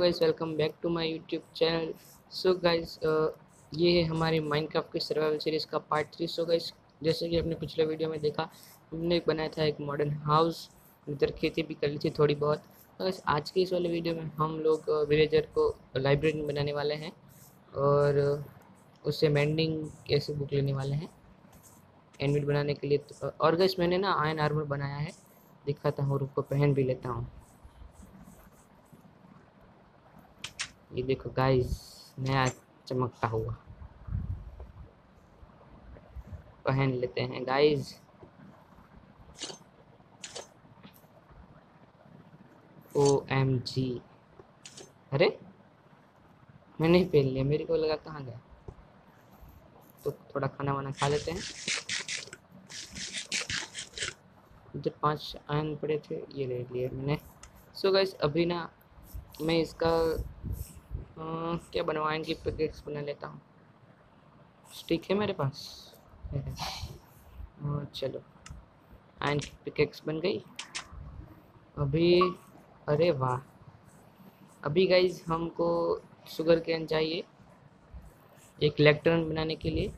Guys, welcome back to my YouTube channel. So guys, ये है हमारी माइनक्राफ्ट की सर्वाइवल सीरीज़ का पार्ट 3। सो गाइस, जैसे कि आपने पिछले वीडियो में देखा, हमने बनाया था एक मॉडर्न हाउस, इधर खेती भी कर ली थी थोड़ी बहुत। तो गाइस, आज के इस वाले वीडियो में हम लोग विलेजर को लाइब्रेरी बनाने वाले हैं और उससे मेंडिंग कैसे बुक लेने वाले हैं एनविट बनाने के लिए। और गाइस, मैंने ना आयरन आर्मर बनाया है, दिखाता हूँ, रुको पहन भी लेता हूँ। ये देखो गाइस, नया चमकता हुआ पहन लेते हैं गाइस। OMG, अरे मैंने ही पहन लिया, मेरे को लगा कहाँ गया। तो थोड़ा खाना वाना खा लेते हैं। इधर 5 आयन पड़े थे, ये ले लिए मैंने। सो गाइस, अभी ना मैं इसका क्या बनवाएंगे, पैकेट्स बना लेता हूँ। स्टिक है मेरे पास है। चलो, आयन की पिकेक्स बन गई अभी। अरे वाह, अभी गाइज हमको शुगर कैन चाहिए एक इलेक्ट्रॉन बनाने के लिए।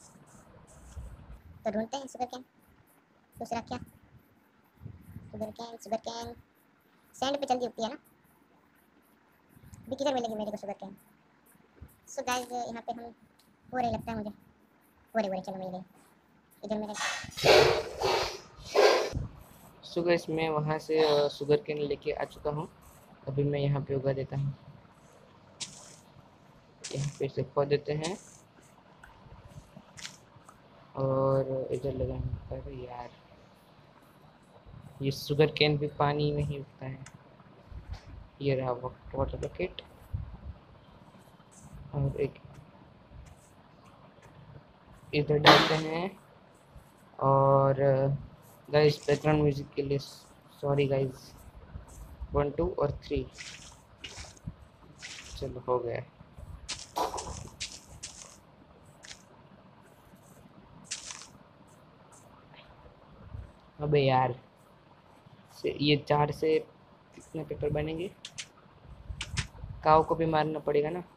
तो ढूंढते हैं शुगर कैन। दूसरा क्या? शुगर कैन सैंड पे जल्दी उगती है ना। अभी किधर मिलेगी मेरे को शुगर कैन? सो गाइस, यहाँ पे हम हो रहे लगता है मुझे। हो रहे चलो मिल गई इधर मेरे। सो गाइस, मैं वहाँ से शुगर कैन लेके आ चुका हूँ। अभी मैं यहाँ पे उगा देता हूँ। यहाँ पे से खो देते हैं और इधर लगाएंगे। अरे यार, ये शुगर कैन भी पानी में ही उगता है। ये रहा वाटर बकेट और एक इधर डालते हैं। और गाइस, बैकग्राउंड म्यूजिक के लिए सॉरी गाइस। 1 2 और 3, चलो हो गया। अबे यार, ये 4 से कितने पेपर बनेंगे? काव को भी मारना पड़ेगा ना।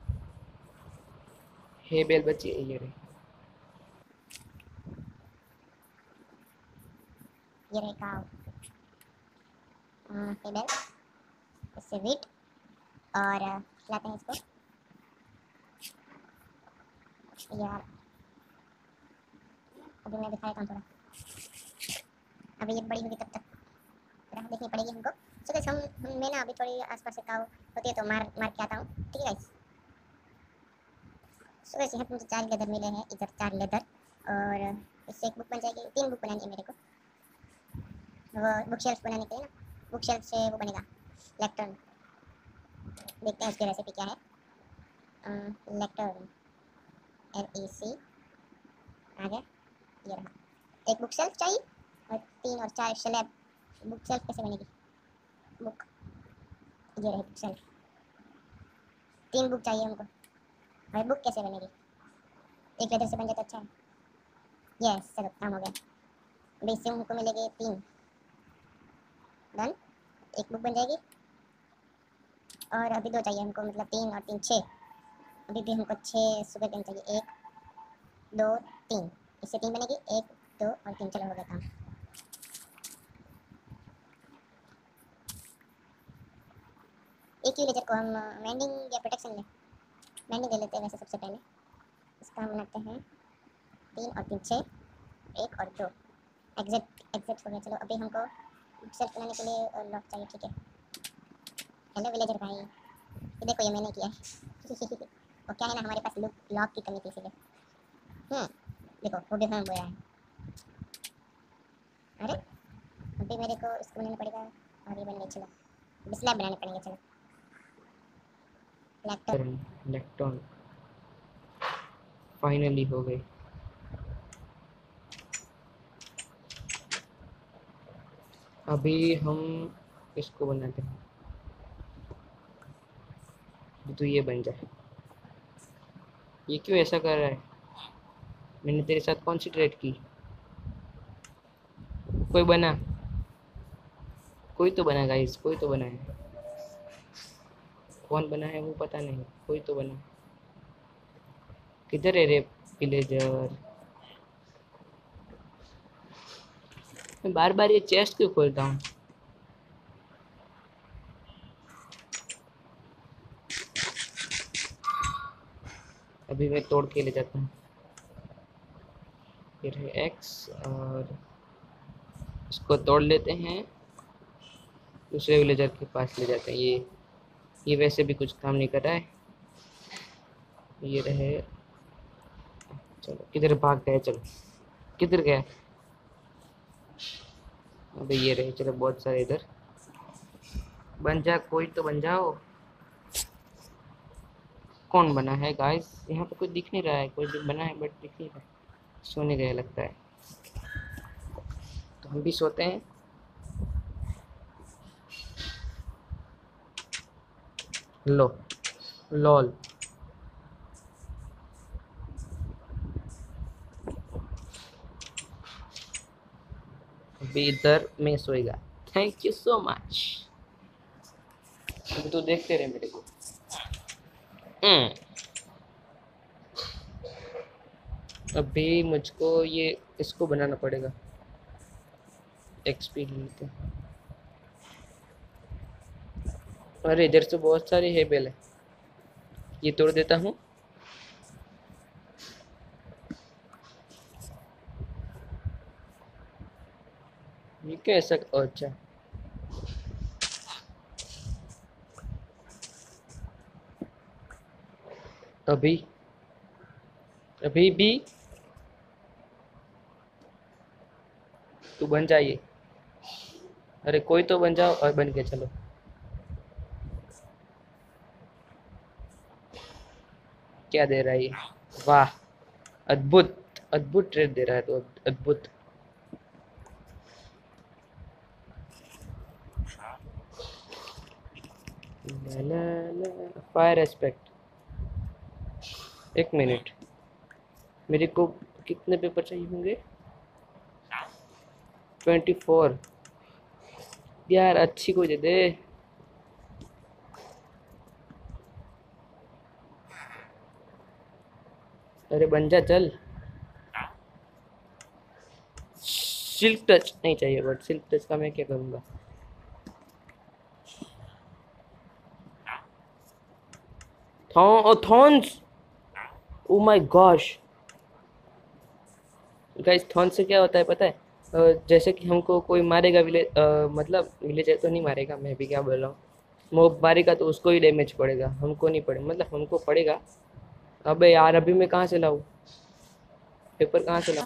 हे बेल बची, ये रही। ये रहे काव। टेबल इससे वीट और खिलाते हैं इसको। यार अभी मैं दिखाता हूँ थोड़ा। अभी ये बड़ी होगी तब तक राह देखनी पड़ेगी हमको। सो गाइस, हम मैं ना अभी थोड़ी आसपास से काव होती है तो मार मार के आता हूँ, ठीक है गाइस। सो गाइस, यहाँ पे मुझे 4 लेदर मिले हैं, इधर 4 लेदर और इससे एक बुक बन जाएगी। 3 बुक बनानी है मेरे को, वो बुक शेल्फ बनाने के लिए ना। बुक शेल्फ से वो बनेगा लेक्टर्न। देखते हैं उसकी रेसिपी क्या है। लेक्टर्न LEC आ गया, ये रहा। एक बुक शेल्फ चाहिए और 3 और 4 स्लैब। बुक शेल्फ कैसे बनेगी? बुक, ये रही बुक शेल्फ। 3 बुक चाहिए हमको और बुक कैसे बनेगी? एक लेदर से बन जाए तो अच्छा है। यस, चलो काम हो गया। अभी इससे हमको मिलेगी 3। डन, एक बुक बन जाएगी। और अभी 2 चाहिए हमको, मतलब 3 और 3 6। अभी भी हमको 6 शुगर कैन चाहिए। 1 2 3, इससे 3 बनेगी। 1 2 और 3, चलो हो गया काम। एक ही लेजर को हम मेंडिंग या प्रोटेक्शन ले मेंडिंग ले लेते हैं वैसे सबसे पहले। इसका हम बनाते हैं 3 और 3 6, 1 और 2। एग्जैक्ट हो गया। चलो अभी हमको सेल्फ बनाने के लिए लॉक चाहिए, ठीक है। हेलो विलेजर भाई, ये देखो ये मैंने किया है। और क्या है ना, हमारे पास लॉक की कमी थी इसलिए। देखो वो भी हम बोया है। अरे अभी मेरे को इसको बनाना पड़ेगा और ये बन गई। चलो अभी स्लैब बनाने पड़ेंगे। चलो इलेक्ट्रॉन फाइनली हो गई। अभी हम इसको बनाते हैं तो ये बन जाए। ये क्यों ऐसा कर रहा है? मैंने तेरे साथ कौन सी ट्रेड की? कोई बना, कोई तो बना गाइस, कोई तो बना है। कौन बना है वो पता नहीं, कोई तो बना। किधर है रे विलेजर? मैं बार बार ये चेस्ट क्यों खोलता हूँ? अभी मैं तोड़ के ले जाता हूँ। फिर है एक्स, और इसको तोड़ लेते हैं, दूसरे विलेजर के पास ले जाते हैं। ये वैसे भी कुछ काम नहीं कर रहा है। ये रहे। चलो किधर भाग गए? चलो किधर गया? अबे ये रहे। चलो बहुत सारे इधर। बन जा, कोई तो बन जाओ। कौन बना है गाइस? यहाँ पे कोई दिख नहीं रहा है, कोई भी बना है बट दिख नहीं रहा है। सोने गए लगता है, तो हम भी सोते हैं। लो, लॉल। अभी इधर मैं सोएगा। Thank you so much. अभी तो देखते रहे मेरे को। अभी मुझको ये इसको बनाना पड़ेगा। एक्सपी लेते हैं। अरे इधर से बहुत सारे हेबल है, ये तोड़ देता हूँ। ये कैसा? अच्छा, अभी अभी भी तू बन जाइए। अरे कोई तो बन जाओ, और बन के चलो। क्या दे रहा है ये? वाह, अद्भुत। अद्भुत ट्रेड दे रहा है, तो अद्भुत। Fire aspect. एक मिनट, मेरे को कितने पेपर चाहिए होंगे? 24। यार अच्छी कोई दे दे। अरे बन जा चल। सिल्क टच नहीं चाहिए, बट सिल्क टच का मैं क्या करूँगा? Thorns. Oh my gosh guys, thorn से क्या होता है पता है? जैसे कि हमको कोई मारेगा, मतलब विलेजर तो नहीं मारेगा, मैं भी क्या बोल रहा हूँ। मोब मारेगा तो उसको ही डैमेज पड़ेगा, हमको नहीं पड़ेगा, मतलब हमको पड़ेगा। अबे यार, अभी मैं कहाँ से लाऊँ? पेपर कहाँ से लाऊँ?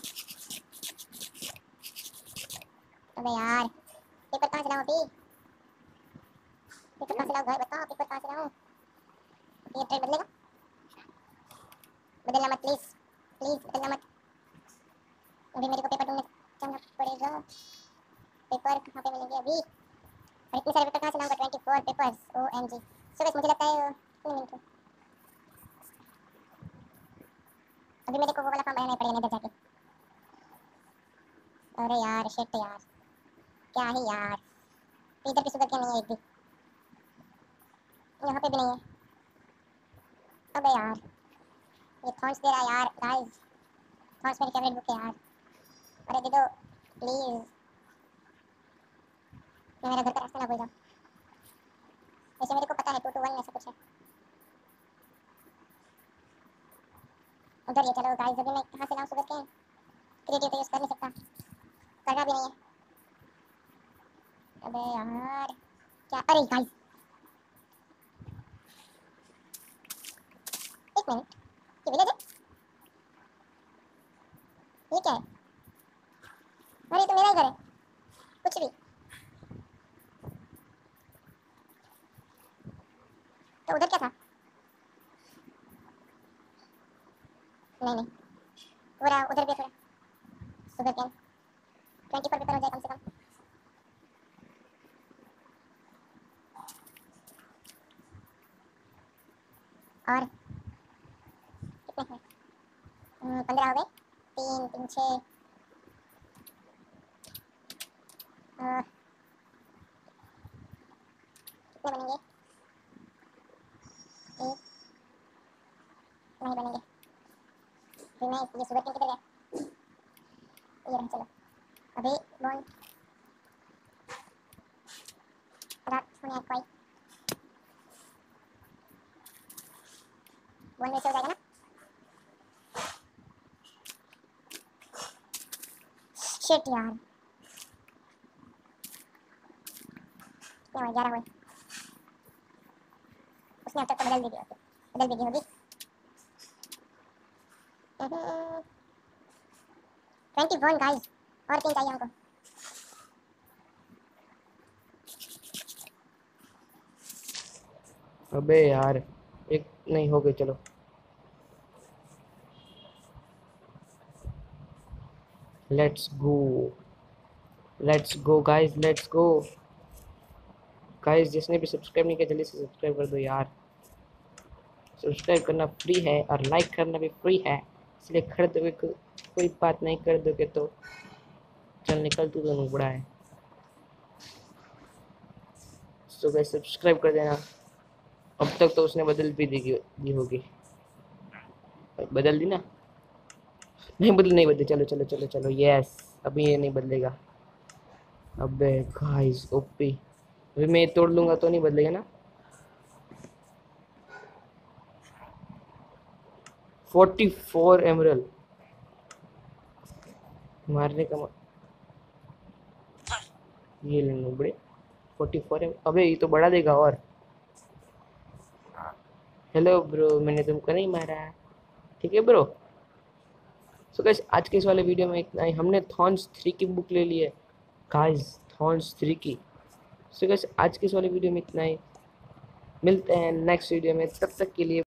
अबे यार, पेपर कहाँ से लाऊं अभी? पेपर कहाँ से लाऊं भाई, बताओ पेपर कहाँ से लाऊं? ये ट्रेड बदलेगा? बदलना मत प्लीज, प्लीज बदलना मत। अभी मेरे को पेपर ढूंढने जाना पड़ेगा। पेपर कहाँ पे मिलेंगे अभी? और इतने सारे पेपर कहाँ से लाऊंगा? 24 पेपर्स, OMG। सो बस मुझे लगता है 3 मिनट। अभी मेरे को वो वाला फॉर्म भरना पड़ेगा इधर जाके। अरे यार शिट यार, क्या ही यार। इधर भी सुधर के नहीं है एक भी, यहाँ पे भी नहीं है। अबे यार, ये थॉर्न्स दे रहा है यार गाइस। थॉर्न्स मेरी फेवरेट बुक है यार। अरे दे दो प्लीज, मैं मेरा घर का रास्ता ना भूल जाऊँ। वैसे मेरे को पता है 2 to 1 ऐसा कुछ है उधर। ये चलो गाइस, अभी मैं कहाँ से लाऊँ सुगर केन? क्रिएटिव तो यूज़ कर नहीं सकता, करना भी नहीं है। अबे यार क्या? अरे गाइस एक मिनट, ये विलेज है? ये क्या है? अरे ये तो मेरा ही घर है। कुछ भी तो उधर क्या था? नहीं नहीं, पूरा उधर भी थोड़ा सुगर केन। 24 पेपर हो जाए कम से कम। और कितने हैं? 15 हो गए। 3 3 6 कितने बनेंगे? एक नहीं बनेंगे। फिर मैं ये सुगर किधर गया? ये रहा, चलो अभी बॉन्ड रात होने कोई बॉन्ड में से हो जाएगा ना। शिट यार, क्या हुआ? 11 हुए। उसने अब तक तो बदल दी होगी, बदल दी होगी। 21 गाइस, और 3 चाहिए हमको। अबे यार, एक नहीं हो गई, चलो let's go guys, let's go guys. जिसने भी सब्सक्राइब नहीं किया जल्दी से सब्सक्राइब कर दो यार। सब्सक्राइब करना फ्री है और लाइक करना भी फ्री है, इसलिए कर दोगे कोई बात नहीं, कर दोगे तो चल निकल, तू तो नुबड़ा है। सो गाइस सब्सक्राइब कर देना। अब तक तो उसने बदल भी दी होगी, बदल दी ना? नहीं बदली, चलो चलो चलो चलो, यस। अभी ये नहीं बदलेगा। अबे गाइस ओपी, अभी मैं तोड़ लूंगा तो नहीं बदलेगा ना? 44 एमरल्ड मारने का ये ले लो बड़े। 44 अबे ये तो बढ़ा देगा और। हेलो ब्रो, मैंने तुमको नहीं मारा, ठीक है ब्रो। सो गाइस आज के इस वाले वीडियो में इतना ही। हमने थॉर्न्स 3 की बुक ले ली है गाइस, थॉर्न्स 3 की। सो गाइस आज के इस वाले वीडियो में इतना ही, मिलते हैं नेक्स्ट वीडियो में, तब तक के लिए